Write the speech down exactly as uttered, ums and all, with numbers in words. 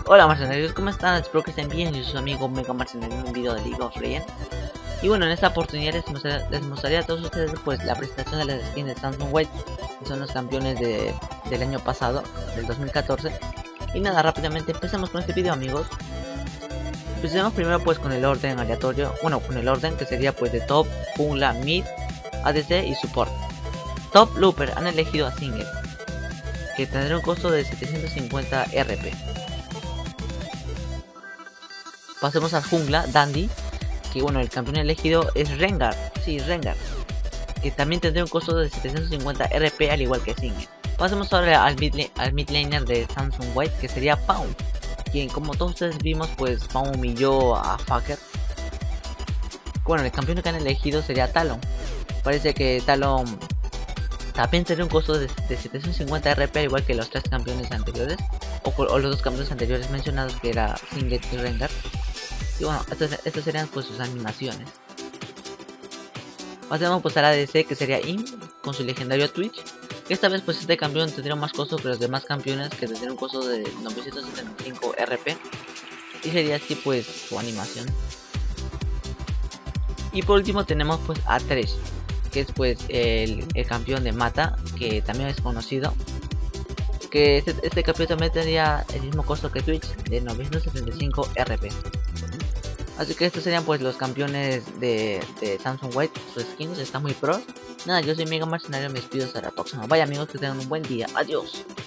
Hola mercenarios, ¿cómo están? Espero que estén bien. Yo soy su amigo Mega Mercenario en un video de League of Legends. Y bueno, en esta oportunidad les mostraré, les mostraré a todos ustedes pues la presentación de las skins de Samsung White, que son los campeones de, del año pasado, del dos mil catorce. Y nada, rápidamente empecemos con este video, amigos. Empecemos primero pues con el orden aleatorio, bueno, con el orden que sería pues de top, jungla, mid, A D C y support. Top Looper han elegido a Singed, que tendrá un costo de setecientos cincuenta R P. Pasemos al jungla, Dandy, que bueno, el campeón elegido es Rengar, sí, Rengar, que también tendrá un costo de setecientos cincuenta R P al igual que Singed. Pasemos ahora al mid, al mid laner de Samsung White, que sería Pawn, quien como todos ustedes vimos, pues Pawn humilló a Faker. Bueno, el campeón que han elegido sería Talon. Parece que Talon también tendrá un costo de, de setecientos cincuenta R P al igual que los tres campeones anteriores, o, o los dos campeones anteriores mencionados, que era Singed y Rengar. Y bueno, estas, estas serían pues sus animaciones. Pasemos pues a la A D C, que sería Im, con su legendario Twitch. Que esta vez pues este campeón tendría más costo que los demás campeones, que tendrían un costo de novecientos setenta y cinco R P. Y sería así pues su animación. Y por último tenemos pues a Thresh, que es pues el, el campeón de Mata, que también es conocido. Que este, este campeón también tendría el mismo costo que Twitch, de novecientos setenta y cinco R P. Así que estos serían pues los campeones de, de Samsung White. Sus skins están muy pros. Nada, yo soy Mega Mercenario, me despido hasta la próxima. Vaya amigos, que tengan un buen día. Adiós.